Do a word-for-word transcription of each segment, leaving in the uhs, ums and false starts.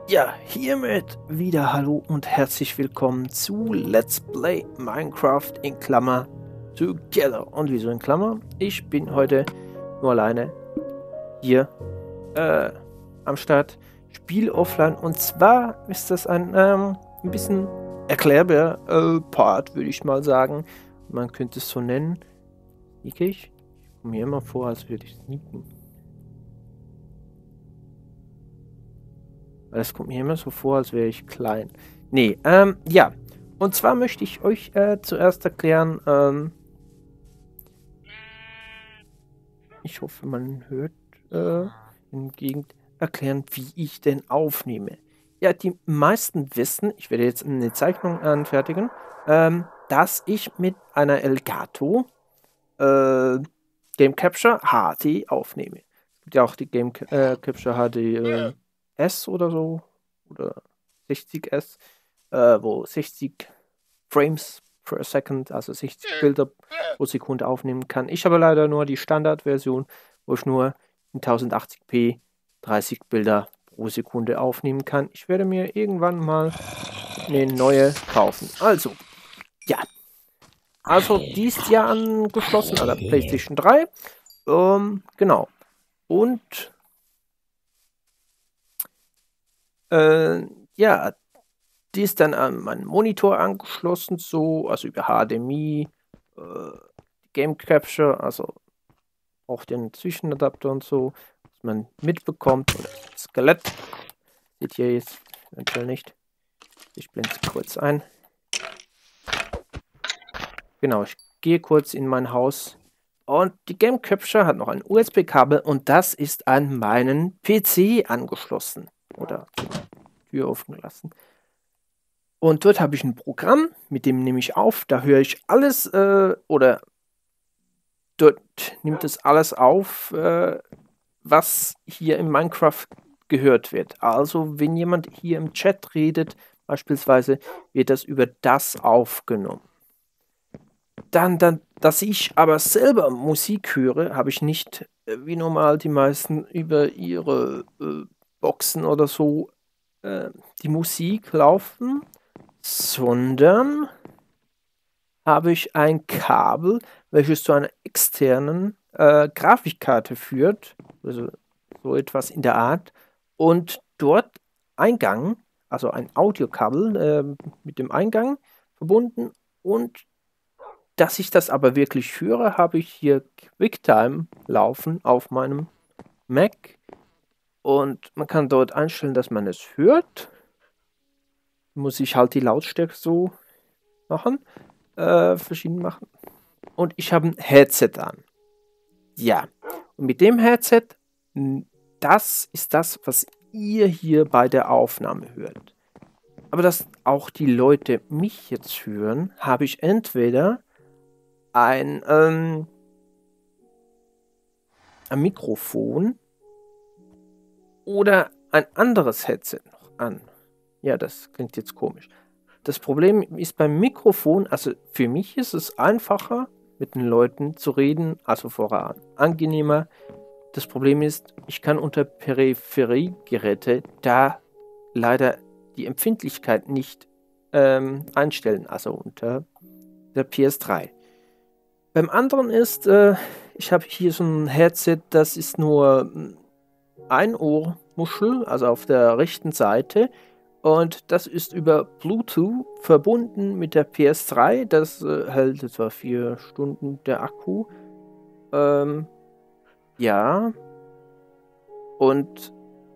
Ja, hiermit wieder hallo und herzlich willkommen zu Let's Play Minecraft in Klammer Together. Und wieso in Klammer? Ich bin heute nur alleine hier äh, am Start. Spiel offline. Und zwar ist das ein, ähm, ein bisschen erklärbar äh, Part, würde ich mal sagen. Man könnte es so nennen. Sneak ich? Ich komme mir immer vor, als würde ich sneaken. Es kommt mir immer so vor, als wäre ich klein. Nee, ähm, ja. Und zwar möchte ich euch äh, zuerst erklären, ähm, ich hoffe, man hört äh, in Gegend erklären, wie ich denn aufnehme. Ja, die meisten wissen, ich werde jetzt eine Zeichnung anfertigen, ähm, dass ich mit einer Elgato äh, Game Capture H D aufnehme. Es gibt ja auch die Game äh, Capture H D äh, S oder so, oder sechzig S, äh, wo sechzig Frames per Second, also sechzig Bilder pro Sekunde aufnehmen kann. Ich habe leider nur die Standardversion, wo ich nur in tausendachtzig p dreißig Bilder pro Sekunde aufnehmen kann. Ich werde mir irgendwann mal eine neue kaufen. Also, ja. Also, die ist ja angeschlossen an der PlayStation drei. Ähm, genau. Und äh, ja, die ist dann an meinen Monitor angeschlossen, so, also über H D M I, äh, Game Capture, also auch den Zwischenadapter und so, was man mitbekommt. Oder Skelett. Seht ihr jetzt eventuell nicht. Ich blende es kurz ein. Genau, ich gehe kurz in mein Haus. Und die Game Capture hat noch ein U S B-Kabel und das ist an meinen P C angeschlossen. Oder Tür offen gelassen. Und dort habe ich ein Programm, mit dem nehme ich auf. Da höre ich alles, äh, oder dort nimmt es alles auf, äh, was hier in Minecraft gehört wird. Also, wenn jemand hier im Chat redet, beispielsweise, wird das über das aufgenommen. Dann, dann, dass ich aber selber Musik höre, habe ich nicht, äh, wie normal die meisten, über ihre äh, Boxen oder so äh, die Musik laufen, sondern habe ich ein Kabel, welches zu einer externen äh, Grafikkarte führt, also so etwas in der Art, und dort Eingang, also ein Audiokabel äh, mit dem Eingang verbunden, und dass ich das aber wirklich höre, habe ich hier QuickTime laufen auf meinem Mac, und man kann dort einstellen, dass man es hört. Muss ich halt die Lautstärke so machen, äh, verschieden machen. Und ich habe ein Headset an. Ja, und mit dem Headset, das ist das, was ihr hier bei der Aufnahme hört. Aber dass auch die Leute mich jetzt hören, habe ich entweder ein, ähm, ein Mikrofon oder ein anderes Headset noch an. Ja, das klingt jetzt komisch. Das Problem ist beim Mikrofon, also für mich ist es einfacher, mit den Leuten zu reden, also voran angenehmer. Das Problem ist, ich kann unter Peripheriegeräte da leider die Empfindlichkeit nicht ähm, einstellen, also unter der P S drei. Beim anderen ist, äh, ich habe hier so ein Headset, das ist nur ein Ohrmuschel, also auf der rechten Seite. Und das ist über Bluetooth verbunden mit der P S drei. Das äh, hält etwa vier Stunden der Akku. Ähm, ja. Und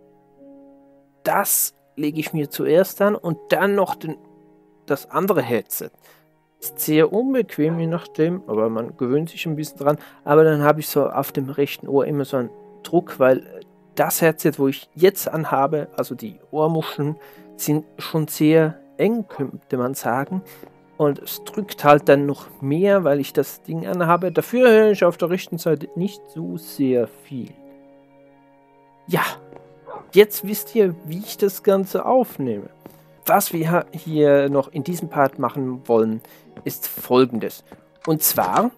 das lege ich mir zuerst an und dann noch den, das andere Headset. Ist sehr unbequem, je nachdem, aber man gewöhnt sich ein bisschen dran. Aber dann habe ich so auf dem rechten Ohr immer so einen Druck, weil das Headset, wo ich jetzt anhabe, also die Ohrmuscheln, sind schon sehr eng, könnte man sagen. Und es drückt halt dann noch mehr, weil ich das Ding anhabe. Dafür höre ich auf der rechten Seite nicht so sehr viel. Ja, jetzt wisst ihr, wie ich das Ganze aufnehme. Was wir hier noch in diesem Part machen wollen, ist Folgendes. Und zwar,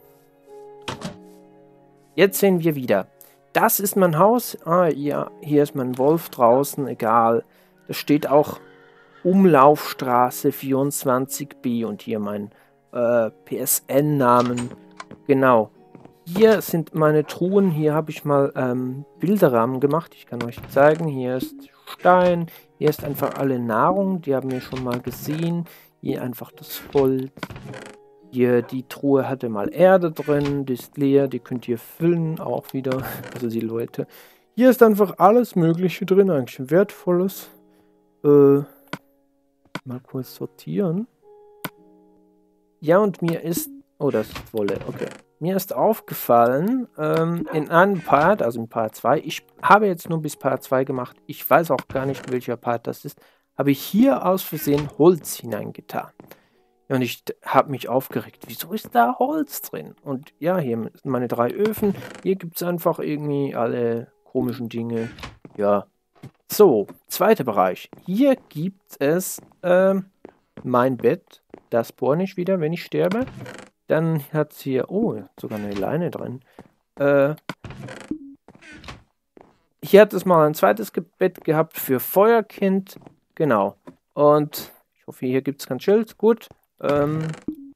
jetzt sehen wir wieder, das ist mein Haus. Ah ja, hier ist mein Wolf draußen, egal. Da steht auch Umlaufstraße vierundzwanzig b und hier mein äh, P S N-Namen. Genau. Hier sind meine Truhen. Hier habe ich mal ähm, Bilderrahmen gemacht. Ich kann euch zeigen. Hier ist Stein. Hier ist einfach alle Nahrung. Die haben wir schon mal gesehen. Hier einfach das Holz. Hier die Truhe hatte mal Erde drin. Die ist leer. Die könnt ihr füllen auch wieder. Also die Leute. Hier ist einfach alles Mögliche drin. Eigentlich Wertvolles. Äh, mal kurz sortieren. Ja, und mir ist... Oh, das ist Wolle. Okay. Mir ist aufgefallen, ähm, in einem Part, also in Part zwei, ich habe jetzt nur bis Part zwei gemacht, ich weiß auch gar nicht, welcher Part das ist, habe ich hier aus Versehen Holz hineingetan. Und ich habe mich aufgeregt, wieso ist da Holz drin? Und ja, hier sind meine drei Öfen, hier gibt es einfach irgendwie alle komischen Dinge. Ja, so, zweiter Bereich. Hier gibt es ähm, mein Bett, das bohre ich wieder, wenn ich sterbe. Dann hat es hier, oh, sogar eine Leine drin. Äh, hier hat es mal ein zweites Ge Bett gehabt für Feuerkind. Genau. Und ich hoffe, hier gibt es kein Schild. Gut. Ähm,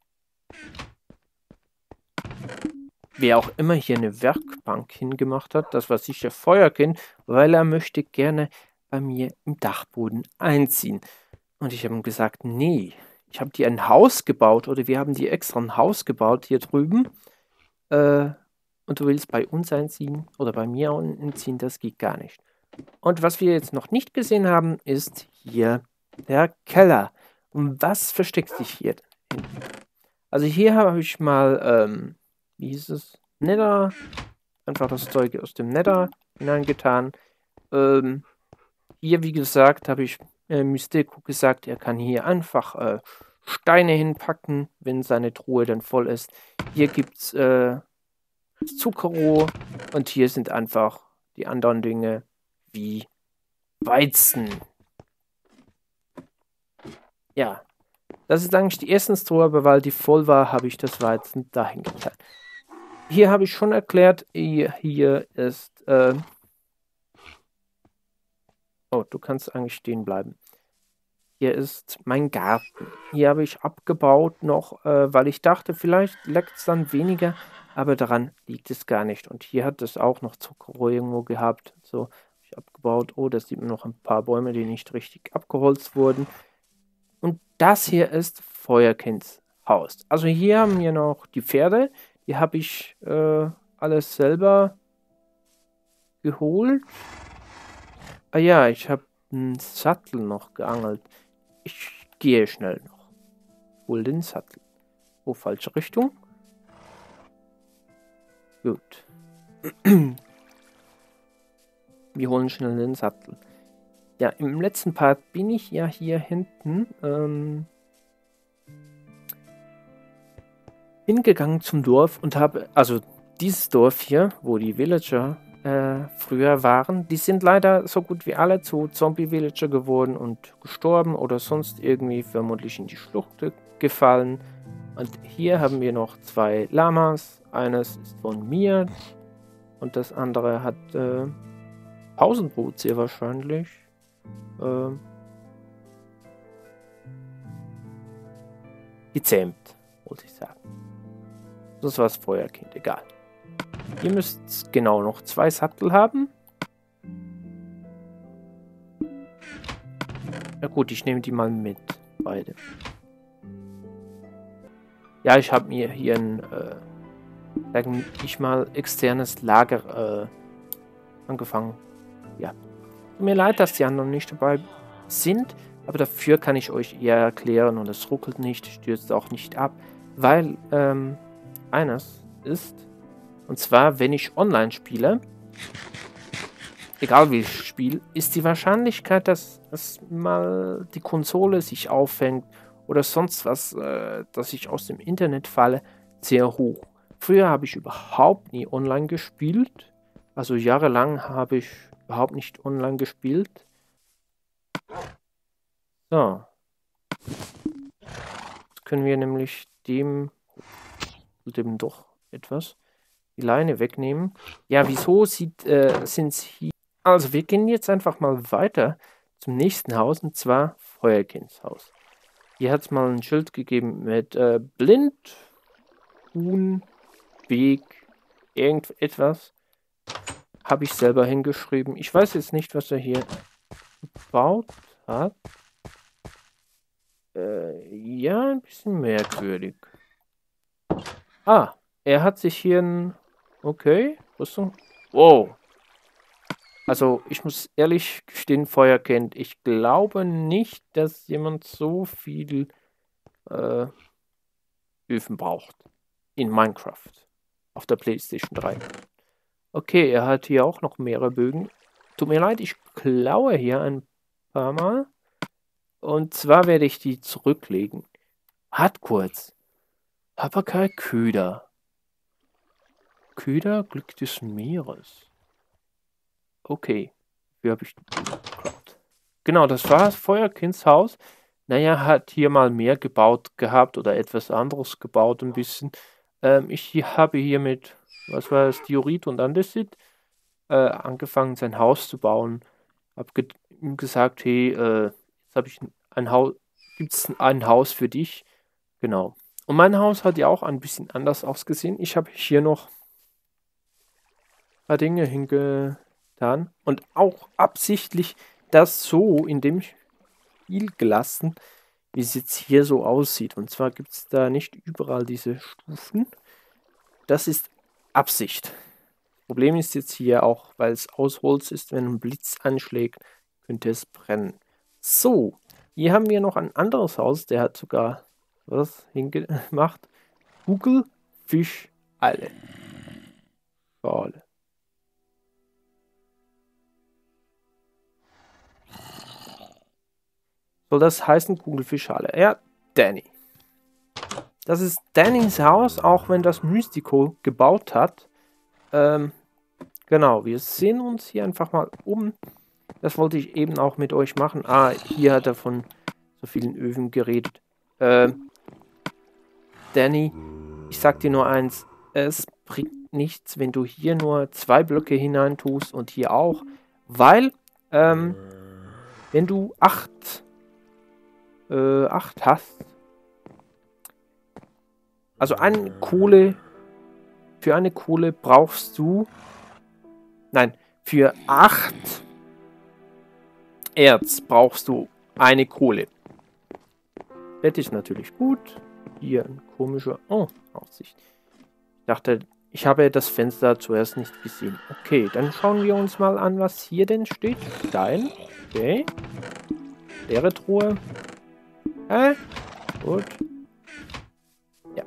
wer auch immer hier eine Werkbank hingemacht hat, das war sicher Feuerkind, weil er möchte gerne bei mir im Dachboden einziehen. Und ich habe ihm gesagt, nee. Ich habe dir ein Haus gebaut oder wir haben dir extra ein Haus gebaut hier drüben. Äh, und du willst bei uns einziehen oder bei mir einziehen, das geht gar nicht. Und was wir jetzt noch nicht gesehen haben, ist hier der Keller. Und was versteckt sich hier hinten? Also hier habe ich mal, ähm, wie hieß es? Nether. Einfach das Zeug aus dem Nether hineingetan. Ähm, hier, wie gesagt, habe ich äh, Mystico gesagt, er kann hier einfach äh, Steine hinpacken, wenn seine Truhe dann voll ist. Hier gibt es äh, Zuckerrohr und hier sind einfach die anderen Dinge wie Weizen. Ja, das ist eigentlich die Essenstruhe, aber weil die voll war, habe ich das Weizen dahin getan. Hier habe ich schon erklärt, hier, hier ist... Äh oh, du kannst eigentlich stehen bleiben. Hier ist mein Garten. Hier habe ich abgebaut noch, äh, weil ich dachte, vielleicht leckt es dann weniger, aber daran liegt es gar nicht. Und hier hat es auch noch Zuckerrohr irgendwo gehabt. So habe ich abgebaut. Oh, da sieht man noch ein paar Bäume, die nicht richtig abgeholzt wurden. Und das hier ist Feuerkinds Haus. Also hier haben wir noch die Pferde. Die habe ich äh, alles selber geholt. Ah ja, ich habe einen Sattel noch geangelt. Ich gehe schnell noch. Hol den Sattel. Oh, falsche Richtung. Gut. Wir holen schnell den Sattel. Ja, im letzten Part bin ich ja hier hinten ähm, hingegangen zum Dorf und habe, also dieses Dorf hier, wo die Villager äh, früher waren, die sind leider so gut wie alle zu Zombie-Villager geworden und gestorben oder sonst irgendwie vermutlich in die Schlucht gefallen. Und hier haben wir noch zwei Lamas. Eines ist von mir und das andere hat äh, Pausenbrot sehr wahrscheinlich. Äh, gezähmt, wollte ich sagen. Das war das Feuerkind, egal. Ihr müsst genau noch zwei Sattel haben. Na gut, ich nehme die mal mit, beide. Ja, ich habe mir hier ein, äh, sagen ich mal, externes Lager äh, angefangen. Ja. Tut mir leid, dass die anderen nicht dabei sind, aber dafür kann ich euch eher erklären und es ruckelt nicht, stürzt auch nicht ab, weil ähm, eines ist, und zwar, wenn ich online spiele, egal wie ich spiele, ist die Wahrscheinlichkeit, dass, dass mal die Konsole sich aufhängt oder sonst was, äh, dass ich aus dem Internet falle, sehr hoch. Früher habe ich überhaupt nie online gespielt, also jahrelang habe ich überhaupt nicht online gespielt. So. Jetzt können wir nämlich dem, dem doch etwas die Leine wegnehmen. Ja, wieso sieht, äh, sind es hier... Also, wir gehen jetzt einfach mal weiter. zum nächsten Haus, und zwar Feuerkindshaus. Hier hat es mal ein Schild gegeben mit äh, Blind, Huhn, Weg, irgendetwas. Habe ich selber hingeschrieben. Ich weiß jetzt nicht, was er hier gebaut hat. Äh, ja, ein bisschen merkwürdig. Ah, er hat sich hier ein... Okay, Rüstung. Wow. Also, ich muss ehrlich gestehen, Feuerkind, ich glaube nicht, dass jemand so viel äh, Öfen braucht in Minecraft auf der PlayStation drei. Okay, er hat hier auch noch mehrere Bögen. Tut mir leid, ich klaue hier ein paar Mal. Und zwar werde ich die zurücklegen. Hat kurz. Hapakai Köder. Köder, Glück des Meeres. Okay. Wie habe ich geklappt? Genau, das war das Feuerkindshaus. Naja, hat hier mal mehr gebaut gehabt oder etwas anderes gebaut ein bisschen. Ähm, ich habe hier mit, was war das, Diorit und Andesit äh, angefangen, sein Haus zu bauen. Hab ge ihm gesagt, hey, äh, jetzt habe ich ein Haus, gibt es ein Haus für dich? Genau. Und mein Haus hat ja auch ein bisschen anders ausgesehen. Ich habe hier noch ein paar Dinge hingetan und auch absichtlich das so in dem Spiel gelassen, wie es jetzt hier so aussieht. Und zwar gibt es da nicht überall diese Stufen. Das ist Absicht. Problem ist jetzt hier auch, weil es aus Holz ist, wenn ein Blitz anschlägt, könnte es brennen. So, hier haben wir noch ein anderes Haus, der hat sogar was hingemacht. Kugelfischhalle. Schale. Soll das heißen Kugelfischhalle? Ja, Danny. Das ist Dannys Haus, auch wenn das Mystico gebaut hat. Ähm, genau, wir sehen uns hier einfach mal um. Das wollte ich eben auch mit euch machen. Ah, hier hat er von so vielen Öfen geredet. Ähm, Danny, ich sag dir nur eins. Es bringt nichts, wenn du hier nur zwei Blöcke hineintust und hier auch. Weil, ähm, wenn du acht, äh, acht hast, also eine Kohle, für eine Kohle brauchst du, nein, für acht Erz brauchst du eine Kohle. Das ist natürlich gut. Hier ein komischer, oh, Aussicht. Ich dachte, ich habe das Fenster zuerst nicht gesehen. Okay, dann schauen wir uns mal an, was hier denn steht. Stein, okay. Leere Truhe. Äh, gut. Ja.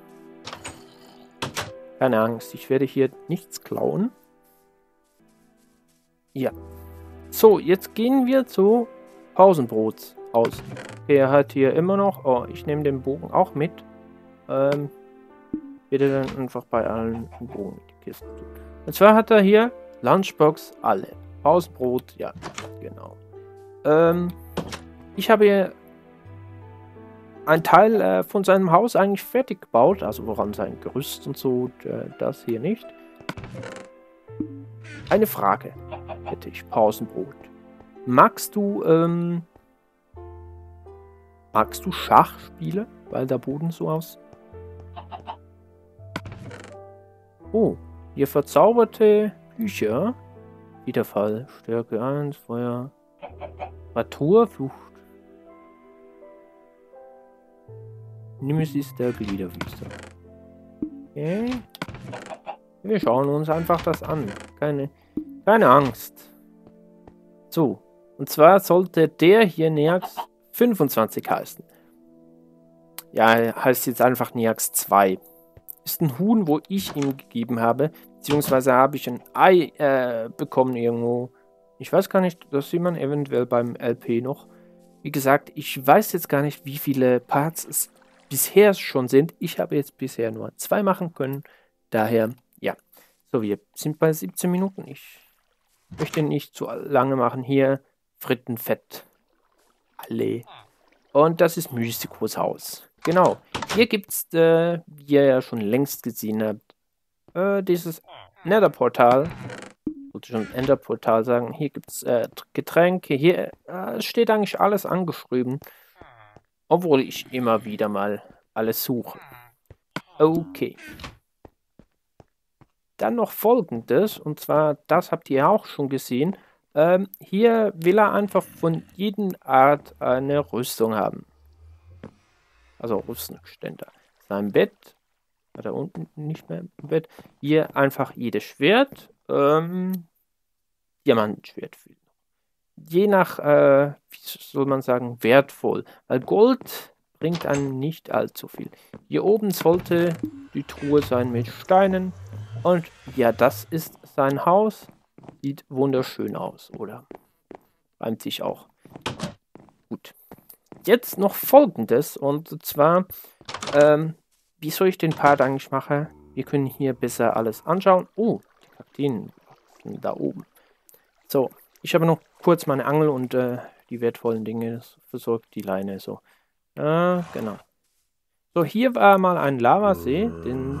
Keine Angst, ich werde hier nichts klauen. Ja. So, jetzt gehen wir zu Pausenbrots aus. Er hat hier immer noch... Oh, ich nehme den Bogen auch mit. Ähm, bitte dann einfach bei allen einen Bogen in die Kiste tun. Und zwar hat er hier Lunchbox alle. Pausenbrot, ja, genau. Ähm, ich habe hier einen Teil äh, von seinem Haus eigentlich fertig gebaut. Also woran sein Gerüst und so, äh, das hier nicht. Eine Frage hätte ich, Pausenbrot. Magst du, ähm, magst du Schachspiele, weil der Boden so aus? Oh, hier verzauberte Bücher. Wiederfall, Stärke eins, Feuer, Natur, Flucht. Nemesis der Gliederwüste. Okay. Wir schauen uns einfach das an. Keine, keine Angst. So. Und zwar sollte der hier Neax fünfundzwanzig heißen. Ja, er heißt jetzt einfach Neax zwei. Ist ein Huhn, wo ich ihm gegeben habe. Beziehungsweise habe ich ein Ei äh, bekommen irgendwo. Ich weiß gar nicht, das sieht man eventuell beim L P noch. Wie gesagt, ich weiß jetzt gar nicht, wie viele Parts es bisher schon sind. Ich habe jetzt bisher nur zwei machen können. Daher, ja. So, wir sind bei siebzehn Minuten. Ich möchte nicht zu lange machen. Hier Frittenfett. Alle. Und das ist Mysticos Haus. Genau. Hier gibt es, äh, wie ihr ja schon längst gesehen habt, äh, dieses Nether-Portal. wollte schon Enderportal sagen. Hier gibt es äh, Getränke. Hier äh, steht eigentlich alles angeschrieben. Obwohl ich immer wieder mal alles suche. Okay. Dann noch Folgendes. Und zwar, das habt ihr auch schon gesehen. Ähm, hier will er einfach von jeder Art eine Rüstung haben. Also Rüstungsständer. Sein Bett. Da unten nicht mehr im Bett. Hier einfach jedes Schwert. Ähm, Diamantenschwert fehlt noch. Je nach, äh, wie soll man sagen, wertvoll. Weil Gold bringt einem nicht allzu viel. Hier oben sollte die Truhe sein mit Steinen. Und ja, das ist sein Haus. Sieht wunderschön aus, oder? Reimt sich auch. Gut. Jetzt noch Folgendes. Und zwar, ähm, wie soll ich den Part eigentlich machen? Wir können hier besser alles anschauen. Oh, die Kakteen wachsen da oben. So, ich habe noch kurz meine Angel und äh, die wertvollen Dinge versorgt, die Leine so. Äh, genau. So, hier war mal ein Lavasee, den...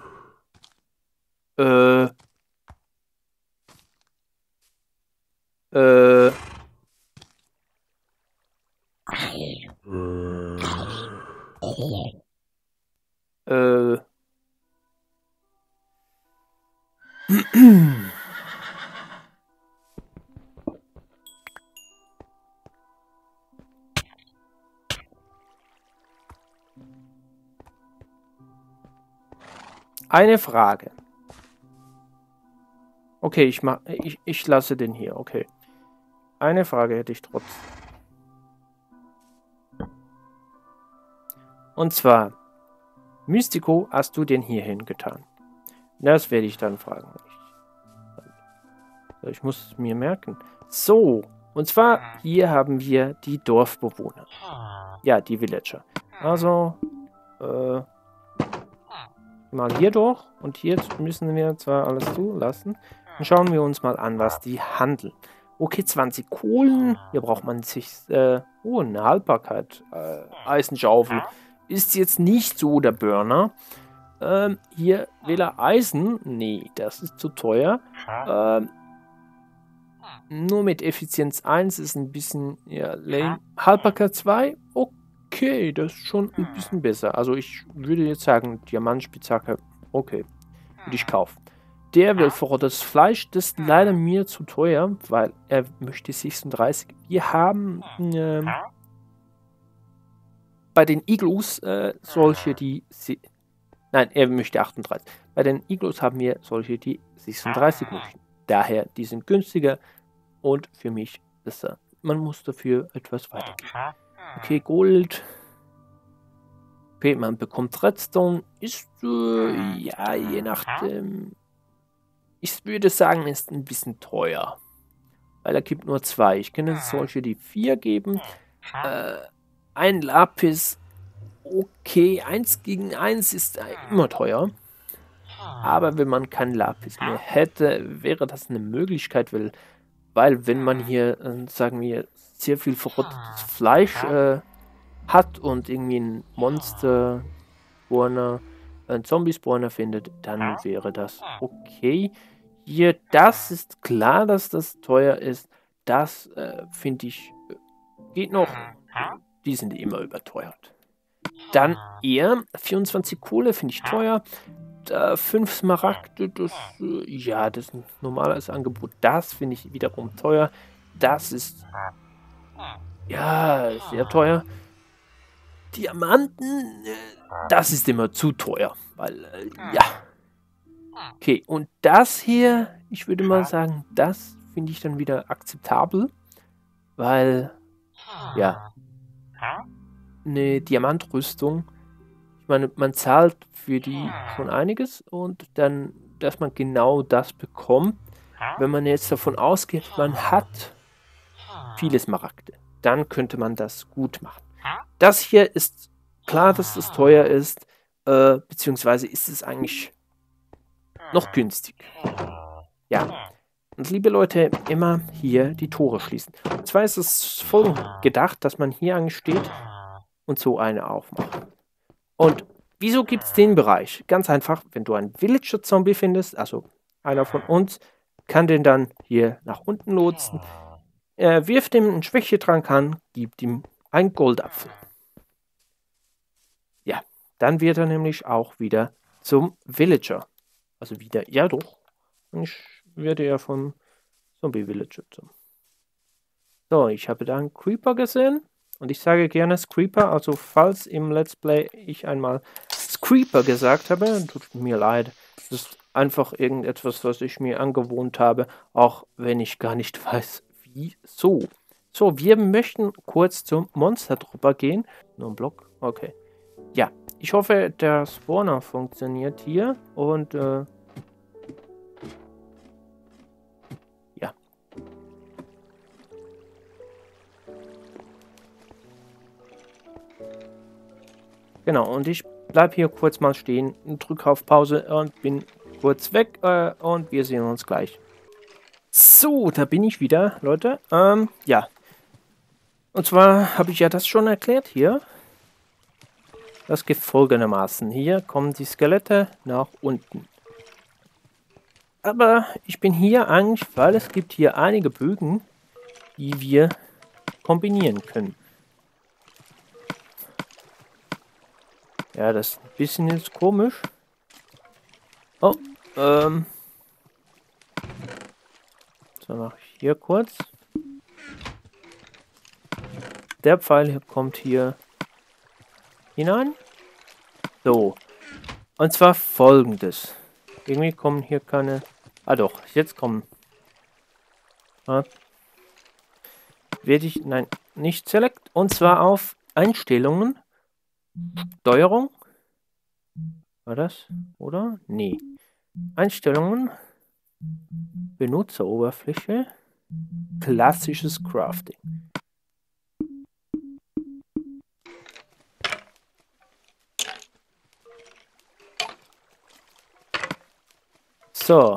Äh... Äh... Äh... Eine Frage. Okay, ich, mach, ich, ich lasse den hier, okay. Eine Frage hätte ich trotzdem. Und zwar, Mystico, hast du den hier hingetan? Das werde ich dann fragen. Ich, ich muss es mir merken. So, und zwar, hier haben wir die Dorfbewohner. Ja, die Villager. Also, äh... mal hier durch und hier müssen wir zwar alles zulassen. Dann schauen wir uns mal an, was die handeln. Okay, zwanzig Kohlen. Hier braucht man sich äh, oh, eine Haltbarkeit. Äh, Eisenschaufel. Ist jetzt nicht so der Burner. Ähm, hier will er Eisen. Nee, das ist zu teuer. Ähm, nur mit Effizienz eins ist ein bisschen ja, lame. Haltbarkeit zwei. Okay. Okay, das ist schon ein bisschen besser. Also ich würde jetzt sagen, Diamantspitzhacke, okay, würde ich kaufen. Der will verrottetes Fleisch, das ist leider mir zu teuer, weil er möchte sechsunddreißig. Wir haben äh, bei den Iglus äh, solche, die... Nein, er möchte achtunddreißig. Bei den Iglus haben wir solche, die sechsunddreißig möchten. Daher, die sind günstiger und für mich besser. Man muss dafür etwas weitergeben. Okay, Gold. Okay, man bekommt Redstone. Ist, äh, ja, je nachdem. Ich würde sagen, ist ein bisschen teuer. Weil er gibt nur zwei. Ich kann es solche, die vier geben. Äh, ein Lapis. Okay, eins gegen eins ist immer teuer. Aber wenn man kein Lapis mehr hätte, wäre das eine Möglichkeit, weil, weil wenn man hier, äh, sagen wir, sehr viel verrottetes Fleisch äh, hat und irgendwie ein Monster Spawner, ein Zombie-Spawner findet, dann wäre das okay. Hier, das ist klar, dass das teuer ist. Das äh, finde ich, geht noch. Die sind immer überteuert. Dann eher vierundzwanzig Kohle finde ich teuer. Äh, fünf Smaragde, das, äh, ja, das ist ein normales Angebot. Das finde ich wiederum teuer. Das ist, ja, sehr teuer. Diamanten, äh, das ist immer zu teuer. Weil, äh, ja. Okay, und das hier, ich würde mal sagen, das finde ich dann wieder akzeptabel. Weil, ja, eine Diamantrüstung, ich meine, man zahlt für die schon einiges und dann, dass man genau das bekommt, wenn man jetzt davon ausgeht, man hat viele Smaragde, dann könnte man das gut machen. Das hier ist klar, dass das teuer ist, äh, beziehungsweise ist es eigentlich noch günstig. Ja. Und liebe Leute, immer hier die Tore schließen. Und zwar ist es voll gedacht, dass man hier eigentlich steht und so eine aufmacht. Und wieso gibt es den Bereich? Ganz einfach, wenn du einen Villager-Zombie findest, also einer von uns, kann den dann hier nach unten lotsen. Er wirft ihm einen Schwächetrank an, gibt ihm einen Goldapfel. Ja, dann wird er nämlich auch wieder zum Villager. Also wieder, ja doch. Ich werde ja vom Zombie-Villager zum. So, ich habe da einen Creeper gesehen. Und ich sage gerne Creeper, also falls im Let's Play ich einmal Creeper gesagt habe, tut mir leid. Das ist einfach irgendetwas, was ich mir angewohnt habe, auch wenn ich gar nicht weiß, wieso. So, wir möchten kurz zum Monster-Trupper gehen. Nur ein Block? Okay. Ja, ich hoffe, der Spawner funktioniert hier und äh, ja. Genau, und ich bleibe hier kurz mal stehen, drücke auf Pause und bin kurz weg äh, und wir sehen uns gleich. So, da bin ich wieder, Leute. Ähm, ja. Und zwar habe ich ja das schon erklärt hier. Das geht folgendermaßen. Hier kommen die Skelette nach unten. Aber ich bin hier eigentlich, weil es gibt hier einige Bögen, die wir kombinieren können. Ja, das ist ein bisschen jetzt komisch. Oh, ähm. So, mache ich hier kurz. Der Pfeil hier kommt hier hinein. So. Und zwar folgendes. Irgendwie kommen hier keine... Ah doch, jetzt kommen... Ah. Werde ich... Nein, nicht Select. Und zwar auf Einstellungen. Steuerung. War das? Oder? Nee. Einstellungen. Benutzeroberfläche. Klassisches Crafting. So.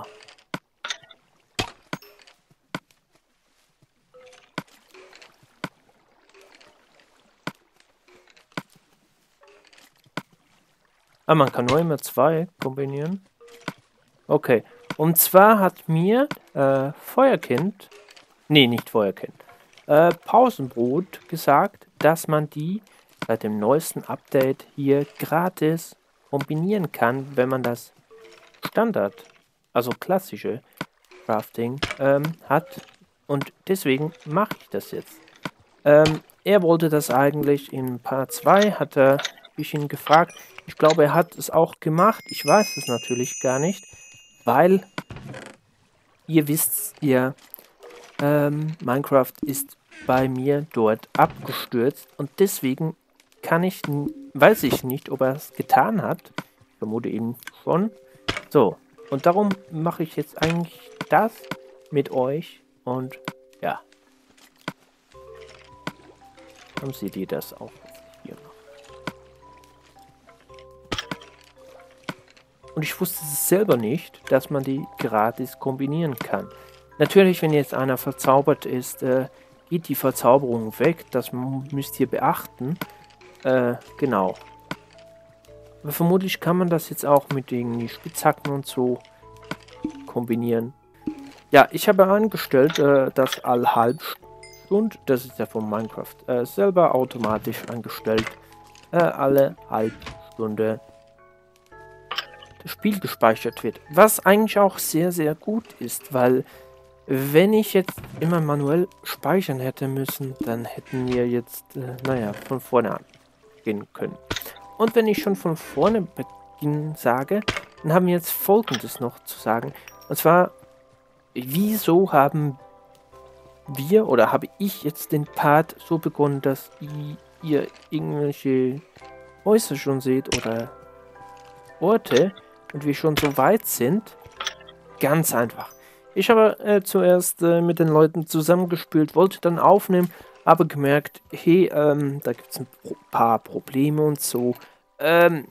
Ah, man kann nur immer zwei kombinieren. Okay. Und zwar hat mir äh, Feuerkind, nee, nicht Feuerkind, äh, Pausenbrot gesagt, dass man die seit dem neuesten Update hier gratis kombinieren kann, wenn man das Standard, also klassische Crafting ähm, hat. Und deswegen mache ich das jetzt. Ähm, er wollte das eigentlich in Part zwei, hat er ich ihn gefragt. Ich glaube, er hat es auch gemacht. Ich weiß es natürlich gar nicht, weil ihr wisst ja, ähm, Minecraft ist bei mir dort abgestürzt und deswegen kann ich, weiß ich nicht, ob er es getan hat. Ich vermute ihn schon. So, und darum mache ich jetzt eigentlich das mit euch und ja. Dann seht ihr das auch hier noch. Und ich wusste es selber nicht, dass man die gratis kombinieren kann. Natürlich, wenn jetzt einer verzaubert ist, äh, geht die Verzauberung weg. Das müsst ihr beachten. Äh, genau. Aber vermutlich kann man das jetzt auch mit den Spitzhacken und so kombinieren. Ja, ich habe eingestellt, äh, dass alle halb Stunde, das ist ja von Minecraft äh, selber automatisch angestellt, äh, alle halb Stunde das Spiel gespeichert wird. Was eigentlich auch sehr, sehr gut ist, weil wenn ich jetzt immer manuell speichern hätte müssen, dann hätten wir jetzt, äh, naja, von vorne angehen können. Und wenn ich schon von vorne beginnen sage, dann haben wir jetzt Folgendes noch zu sagen. Und zwar, wieso haben wir oder habe ich jetzt den Part so begonnen, dass ihr irgendwelche Häuser schon seht oder Orte und wir schon so weit sind? Ganz einfach. Ich habe äh, zuerst äh, mit den Leuten zusammengespielt, wollte dann aufnehmen, aber gemerkt, hey, ähm, da gibt es ein paar Probleme und so. Ähm,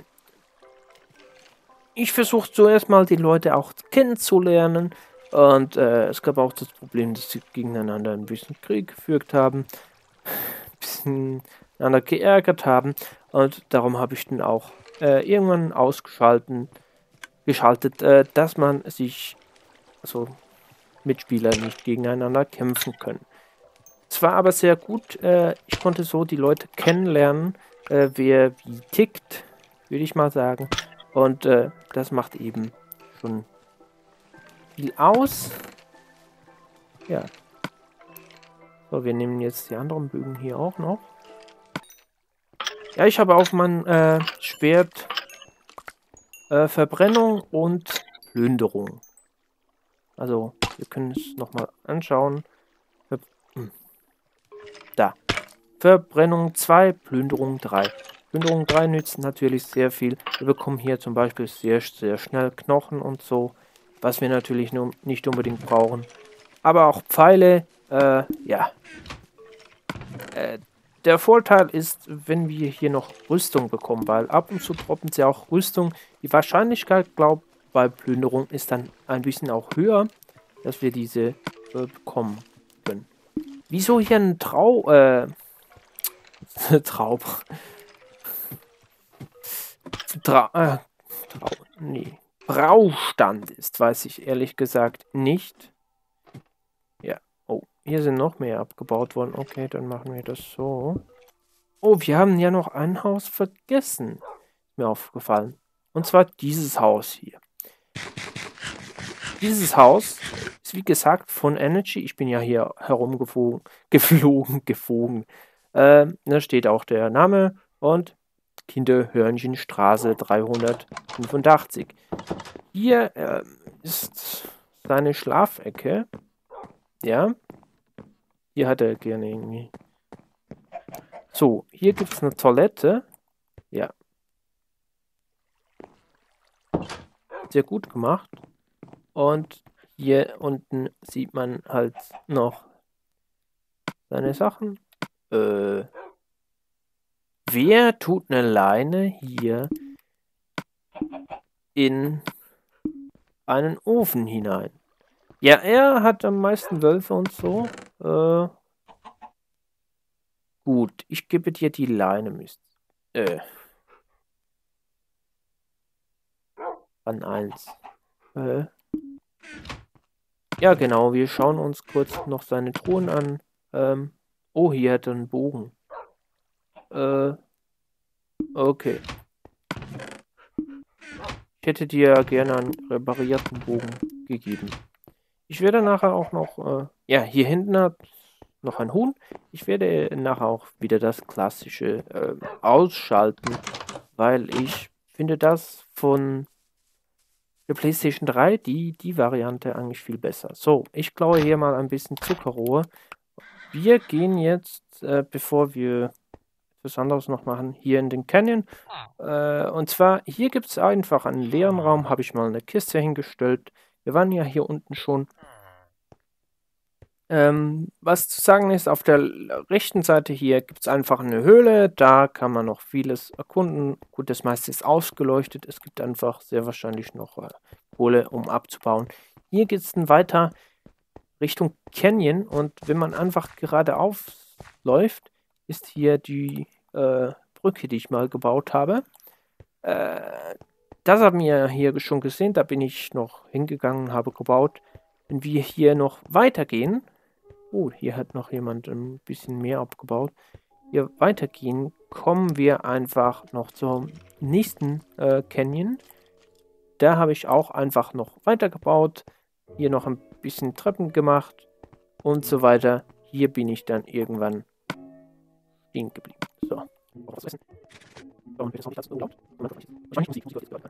ich versuche zuerst mal die Leute auch kennenzulernen und äh, es gab auch das Problem, dass sie gegeneinander ein bisschen Krieg geführt haben, ein bisschen einander geärgert haben und darum habe ich dann auch äh, irgendwann ausgeschalten, geschaltet, äh, dass man sich, also Mitspieler nicht gegeneinander kämpfen können. Es war aber sehr gut. Äh, ich konnte so die Leute kennenlernen, äh, wer wie tickt, würde ich mal sagen. Und äh, das macht eben schon viel aus. Ja. So, wir nehmen jetzt die anderen Bögen hier auch noch. Ja, ich habe auf mein äh, Schwert äh, Verbrennung und Plünderung. Also, wir können es nochmal anschauen. Ver hm. Da. Verbrennung zwei, Plünderung drei. Plünderung drei nützt natürlich sehr viel. Wir bekommen hier zum Beispiel sehr, sehr schnell Knochen und so, was wir natürlich nur nicht unbedingt brauchen. Aber auch Pfeile, äh, ja. Äh, der Vorteil ist, wenn wir hier noch Rüstung bekommen, weil ab und zu droppen sie auch Rüstung. Die Wahrscheinlichkeit, glaube ich, bei Plünderung ist dann ein bisschen auch höher, dass wir diese äh, bekommen können. Wieso hier ein Trau... Äh, Traub. Tra äh, Trau nee. Braustand ist, weiß ich ehrlich gesagt nicht. Ja. Oh, hier sind noch mehr abgebaut worden. Okay, dann machen wir das so. Oh, wir haben ja noch ein Haus vergessen. Ist mir aufgefallen. Und zwar dieses Haus hier. Dieses Haus ist wie gesagt von Energy. Ich bin ja hier herumgeflogen, geflogen, geflogen. Äh, da steht auch der Name und Kinderhörnchenstraße dreihundertfünfundachtzig. Hier äh, ist seine Schlafecke. Ja. Hier hat er gerne irgendwie. So, hier gibt es eine Toilette. Ja. Sehr gut gemacht. Und hier unten sieht man halt noch seine Sachen. Äh, wer tut eine Leine hier in einen Ofen hinein? Ja, er hat am meisten Wölfe und so. Äh, gut, ich gebe dir die Leine, Mist. Äh. An eins. Äh. Ja, genau, wir schauen uns kurz noch seine Truhen an. Ähm, oh, hier hat er einen Bogen. Äh, okay. Ich hätte dir gerne einen reparierten Bogen gegeben. Ich werde nachher auch noch, äh, ja, hier hinten hat noch ein Huhn. Ich werde nachher auch wieder das klassische äh, ausschalten, weil ich finde das von der PlayStation drei, die, die Variante eigentlich viel besser. So, ich klaue hier mal ein bisschen Zuckerrohr. Wir gehen jetzt, äh, bevor wir etwas anderes noch machen, hier in den Canyon. Äh, und zwar, hier gibt es einfach einen leeren Raum, habe ich mal eine Kiste hingestellt. Wir waren ja hier unten schon. Ähm, was zu sagen ist, auf der rechten Seite hier gibt es einfach eine Höhle. Da kann man noch vieles erkunden. Gut, das meiste ist ausgeleuchtet. Es gibt einfach sehr wahrscheinlich noch äh, Kohle, um abzubauen. Hier geht es dann weiter Richtung Canyon. Und wenn man einfach geradeaus läuft, ist hier die äh, Brücke, die ich mal gebaut habe. Äh, das haben wir hier schon gesehen. Da bin ich noch hingegangen, habe gebaut. Wenn wir hier noch weitergehen, oh, hier hat noch jemand ein bisschen mehr abgebaut. Hier weitergehen, kommen wir einfach noch zum nächsten äh, Canyon. Da habe ich auch einfach noch weitergebaut. Hier noch ein bisschen Treppen gemacht und so weiter. Hier bin ich dann irgendwann stehen geblieben. So, was essen. Und das noch nicht als erlaubt. Wahrscheinlich Musik, Musik gehört.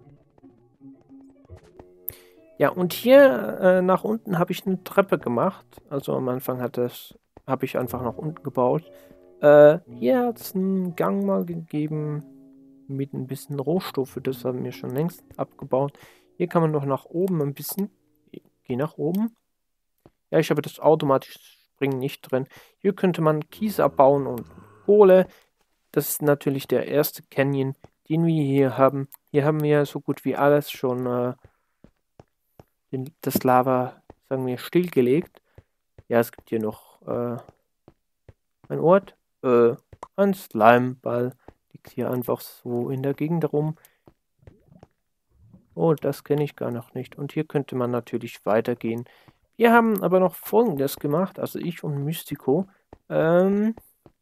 Ja, und hier äh, nach unten habe ich eine Treppe gemacht. Also am Anfang hat das, habe ich einfach nach unten gebaut. Äh, hier hat es einen Gang mal gegeben mit ein bisschen Rohstoffe. Das haben wir schon längst abgebaut. Hier kann man noch nach oben ein bisschen. Geh nach oben. Ja, ich habe das automatische Springen nicht drin. Hier könnte man Kies abbauen und Kohle. Das ist natürlich der erste Canyon, den wir hier haben. Hier haben wir so gut wie alles schon äh, den, das Lava, sagen wir, stillgelegt. Ja, es gibt hier noch äh, ein Ort. Äh, ein Slimeball liegt hier einfach so in der Gegend rum. Oh, das kenne ich gar noch nicht. Und hier könnte man natürlich weitergehen. Wir haben aber noch Folgendes gemacht, also ich und Mystico. Ähm,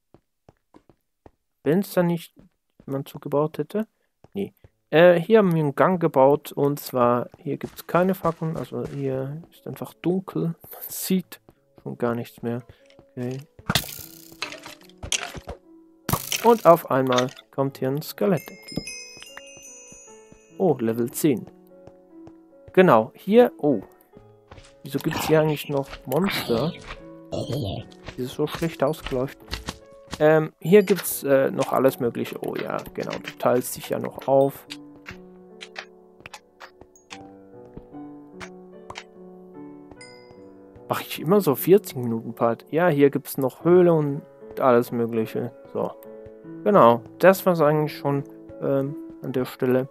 Wenn es da nicht jemand so gebaut hätte. Nee. Äh, hier haben wir einen Gang gebaut und zwar, hier gibt es keine Fackeln, also hier ist einfach dunkel. Man sieht schon gar nichts mehr. Okay. Und auf einmal kommt hier ein Skelett entgegen. Oh, Level zehn. Genau, hier, oh. Wieso gibt es hier eigentlich noch Monster? Die ist so schlecht ausgeleuchtet. Ähm, hier gibt es äh, noch alles mögliche. Oh ja, genau, du teilst dich ja noch auf. Mache ich immer so vierzig Minuten Part. Ja, hier gibt es noch Höhle und alles mögliche. So, genau, das war es eigentlich schon ähm, an der Stelle.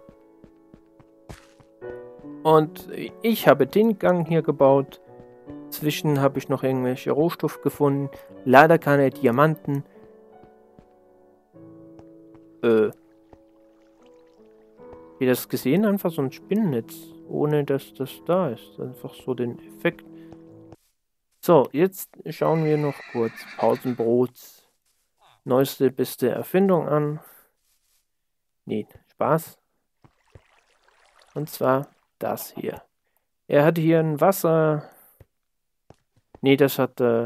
Und ich habe den Gang hier gebaut. Zwischen habe ich noch irgendwelche Rohstoffe gefunden. Leider keine Diamanten. Äh. Wie das gesehen, einfach so ein Spinnennetz. Ohne dass das da ist. Einfach so den Effekt. So, jetzt schauen wir noch kurz Pausenbrots neueste, beste Erfindung an. Nee, Spaß. Und zwar das hier. Er hat hier ein Wasser... Nee, das hat äh,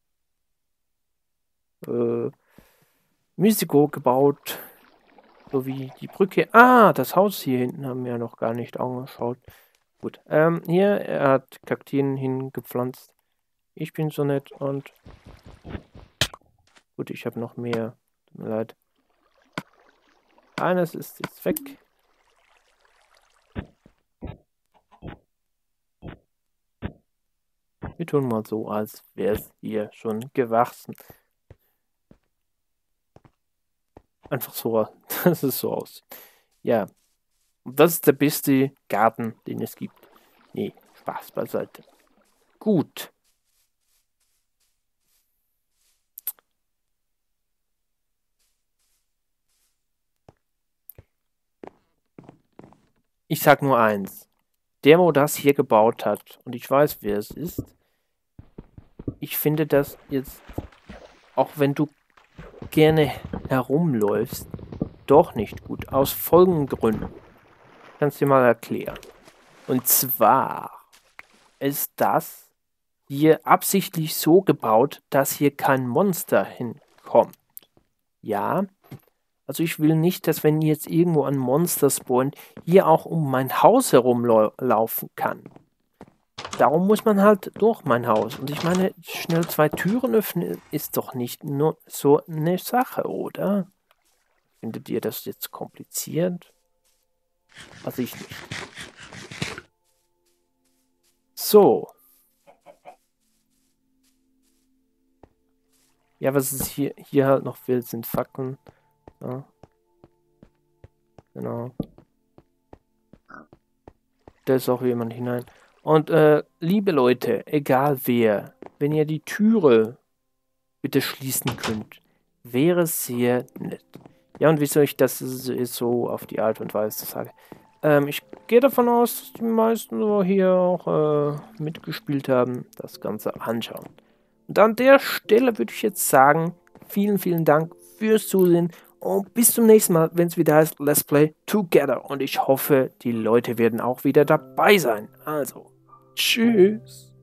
äh, Mystico gebaut. So wie die Brücke. Ah, das Haus hier hinten haben wir ja noch gar nicht angeschaut. Gut, ähm, hier, er hat Kakteen hingepflanzt. Ich bin so nett und... Gut, ich habe noch mehr. Tut mir leid. Eines ist jetzt weg. Wir tun mal so, als wäre es hier schon gewachsen. Einfach so, dass es so aussieht. Ja, und das ist der beste Garten, den es gibt. Nee, Spaß beiseite. Gut. Ich sag nur eins. Der, wo das hier gebaut hat, und ich weiß, wer es ist, ich finde das jetzt, auch wenn du gerne herumläufst, doch nicht gut. Aus folgenden Gründen. Ich kann es dir mal erklären. Und zwar ist das hier absichtlich so gebaut, dass hier kein Monster hinkommt. Ja, also ich will nicht, dass wenn jetzt irgendwo ein Monster spawnt, hier auch um mein Haus herumlaufen kann. Darum muss man halt durch mein Haus. Und ich meine, schnell zwei Türen öffnen ist doch nicht nur so eine Sache, oder? Findet ihr das jetzt kompliziert? Also ich nicht. So. Ja, was ist hier, hier halt noch fehlt, sind Fackeln. Ja. Genau. Da ist auch jemand hinein. Und äh, liebe Leute, egal wer, wenn ihr die Türe bitte schließen könnt, wäre sehr nett. Ja, und wieso ich das so auf die Art und Weise sage. Ähm, ich gehe davon aus, dass die meisten so hier auch äh, mitgespielt haben, das Ganze anschauen. Und an der Stelle würde ich jetzt sagen, vielen, vielen Dank fürs Zusehen und bis zum nächsten Mal, wenn es wieder heißt Let's Play Together. Und ich hoffe, die Leute werden auch wieder dabei sein. Also, tschüss.